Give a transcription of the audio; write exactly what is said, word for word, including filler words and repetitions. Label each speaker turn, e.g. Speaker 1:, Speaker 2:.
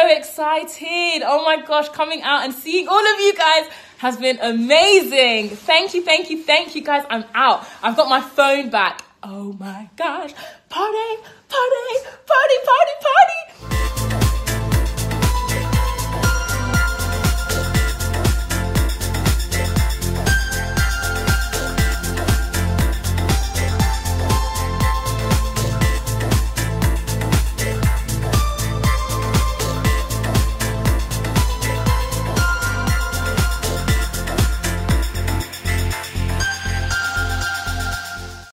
Speaker 1: excited. Oh my gosh, coming out and seeing all of you guys has been amazing. Thank you, thank you, thank you guys. I'm out. I've got my phone back. Oh my gosh. Party, party, party, party, party.